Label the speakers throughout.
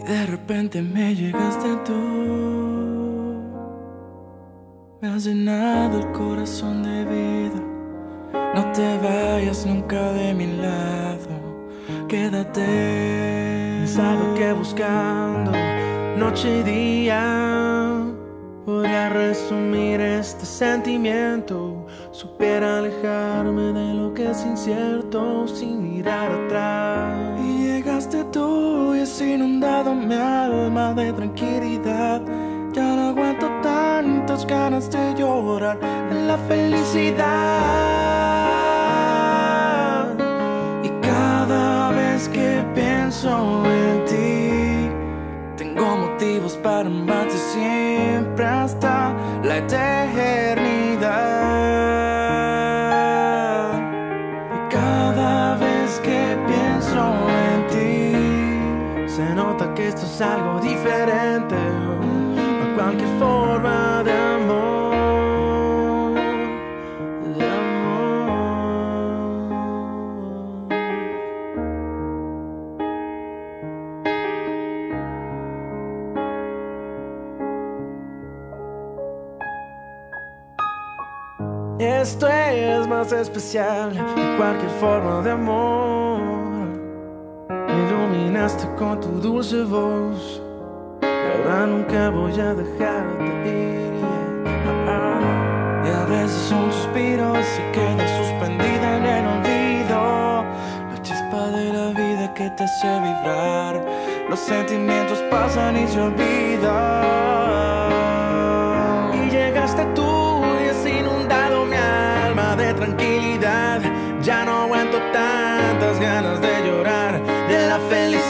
Speaker 1: De repente me llegaste tú, me has llenado el corazón de vida. No te vayas nunca de mi lado, quédate.
Speaker 2: Sabe que buscando noche y día podría resumir este sentimiento. Supiera alejarme de lo que es incierto sin mirar atrás.
Speaker 1: Y llegaste tú y has inundado mi alma de tranquilidad. Ya no aguanto tantas ganas de llorar de la felicidad. Y cada vez que pienso en ti, tengo motivos para amarte siempre hasta la eternidad. Y cada vez que pienso en ti,
Speaker 2: se nota que esto es algo diferente a cualquier forma de amor, de amor. Esto es más especial que cualquier forma de amor. Me iluminaste con tu dulce voz y ahora nunca voy a dejarte ir.
Speaker 1: Y a veces un suspiro se queda suspendida en el olvido, la chispa de la vida que te hace vibrar. Los sentimientos pasan y se olvidan.
Speaker 2: Y llegaste tú y has inundado mi alma de tranquilidad. Ya no aguanto tantas ganas de llorar de la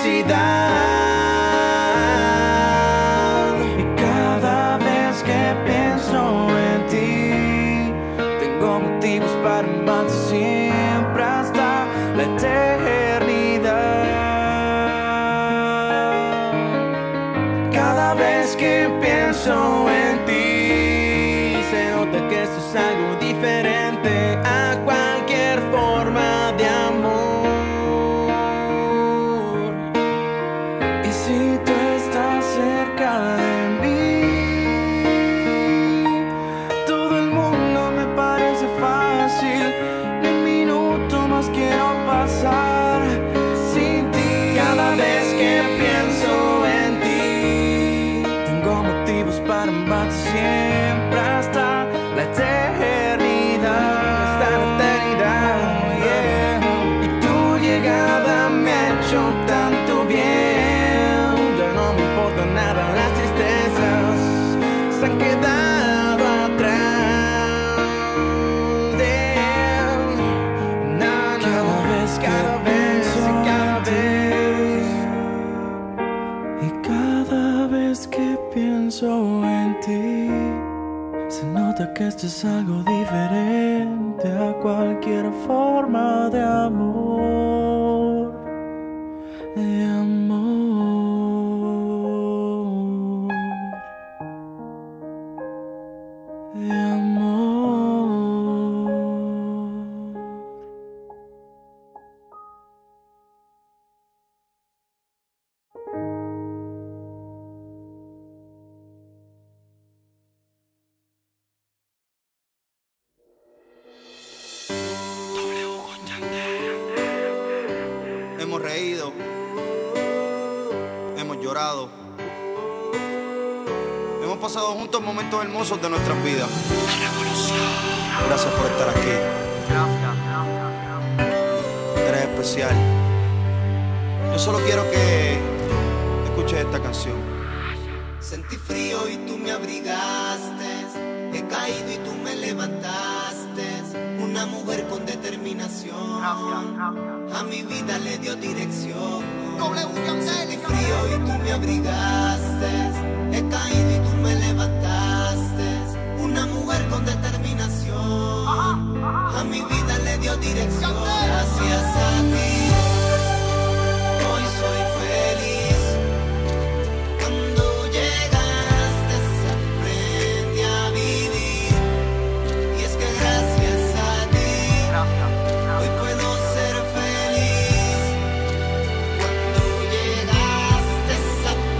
Speaker 2: felicidad.
Speaker 1: Y cada vez que pienso en ti, tengo motivos para amarte siempre hasta la eternidad.
Speaker 2: Cada vez que pienso en ti, se nota que esto es algo diferente a cualquier forma de amor.
Speaker 1: Y si tú estás cerca de mí, todo el mundo me parece fácil. Ni un minuto más quiero pasar sin ti.
Speaker 2: Cada vez que pienso en ti,
Speaker 1: tengo motivos para amarte siempre hasta la eternidad.
Speaker 2: hasta la eternidad, yeah.
Speaker 1: Y tu llegada me ha hecho tanto bien.
Speaker 2: Ya no me importa nada, las tristezas se han quedado atrás, yeah. No, no,
Speaker 1: Cada vez que pienso
Speaker 2: en
Speaker 1: y cada vez que pienso en ti, se nota que esto es algo diferente a cualquier forma de amor, de amor, de amor.
Speaker 3: Hemos reído, hemos llorado, hemos pasado juntos momentos hermosos de nuestras vidas. Gracias por estar aquí. Eres especial. Yo solo quiero que escuches esta canción.
Speaker 4: Sentí frío y tú me abrigaste, he caído y tú me levantaste. Una mujer con determinación, a mi vida le dio dirección. Sentí frío y tú me abrigaste, he caído y tú me levantaste. Una mujer con determinación, a mi vida le dio dirección. Gracias a ti, hoy soy feliz. Cuando llegaste aprendí a vivir, y es que gracias a ti hoy puedo ser feliz. Cuando llegaste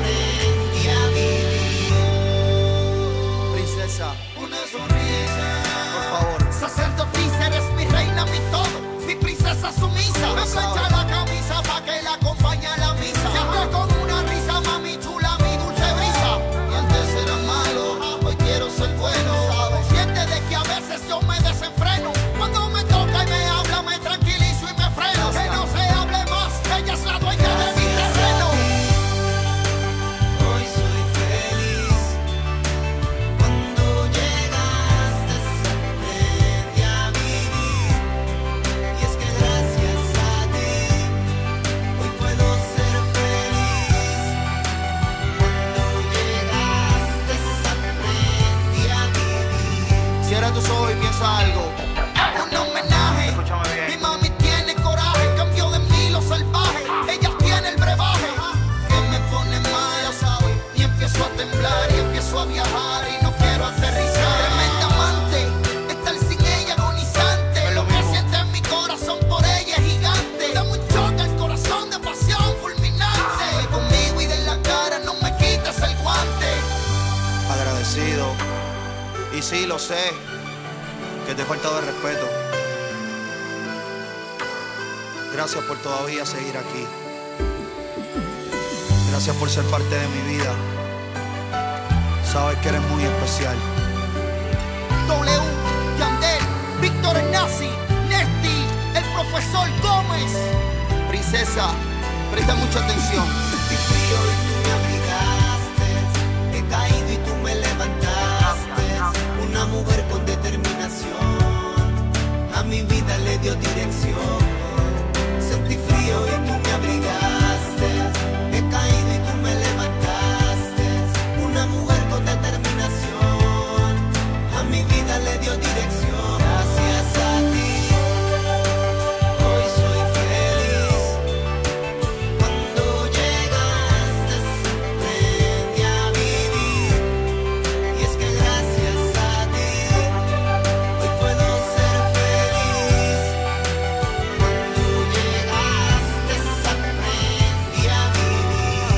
Speaker 4: sepa algo. Un homenaje. Mi mami tiene coraje, cambió de mí lo salvaje. Ella tiene el brebaje que me pone mal, ya sabes. Y empiezo a temblar y empiezo a viajar y no quiero aterrizar. Tremenda amante, estar sin ella agonizante. Lo que siente en mi corazón por ella es gigante. Dame un choque al corazón de pasión fulminante. Conmigo y de la cara no me quites el guante.
Speaker 3: Agradecido, y sí lo sé, que te he faltado de respeto. Gracias por todavía seguir aquí. Gracias por ser parte de mi vida. Sabes que eres muy especial.
Speaker 4: W, Yandel, Víctor el Nazi, Nesti, el profesor Gómez. Princesa, presta mucha atención. Sentí frío y tú me abrigaste. He caído y tú me levantaste. Una mujer con determinación a mi vida le dio dirección. Sentí frío y tú me abrigaste. He caído y tú me levantaste. Una mujer con determinación a mi vida le dio dirección. Gracias a ti hoy soy feliz. Cuando llegaste aprendí a vivir. Y es que gracias a ti hoy puedo ser feliz. Cuando llegaste aprendí a vivir.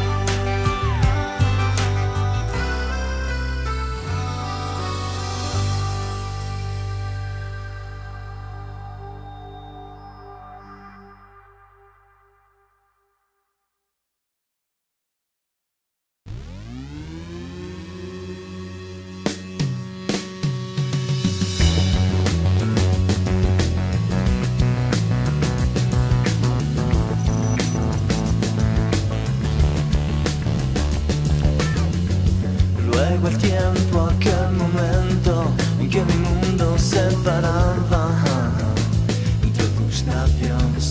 Speaker 2: Luego el tiempo, aquel momento en que mi mundo se paraba entre tus labios,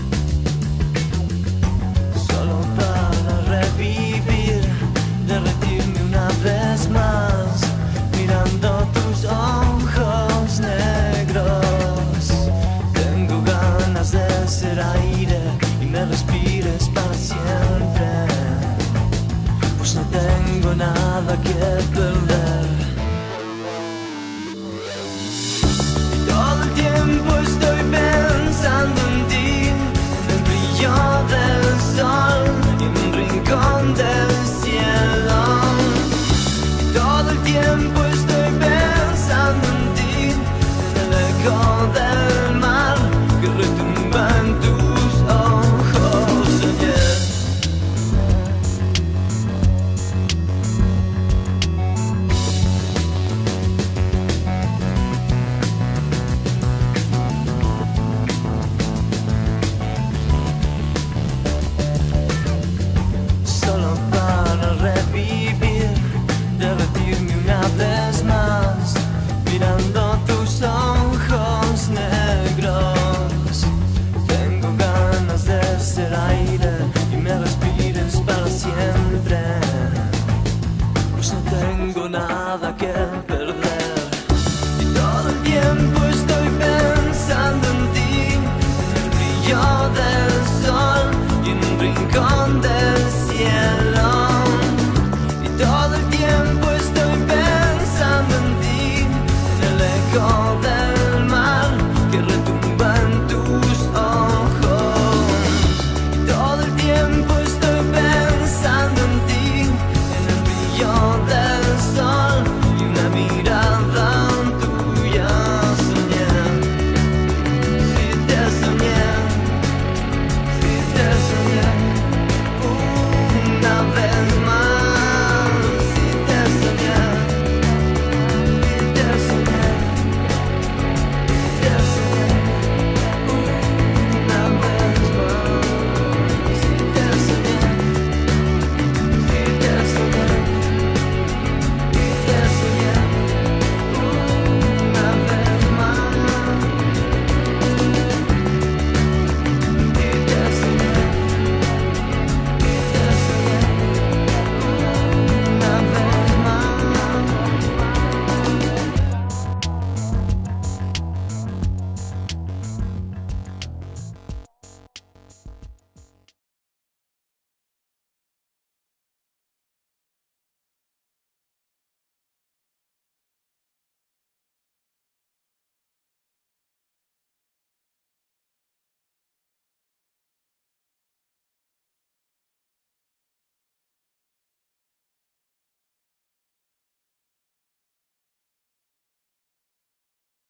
Speaker 2: solo para revivir, derretirme una vez más, mirando tus ojos negros. Tengo ganas de ser aire y me respires para siempre, pues no tengo nada que perder.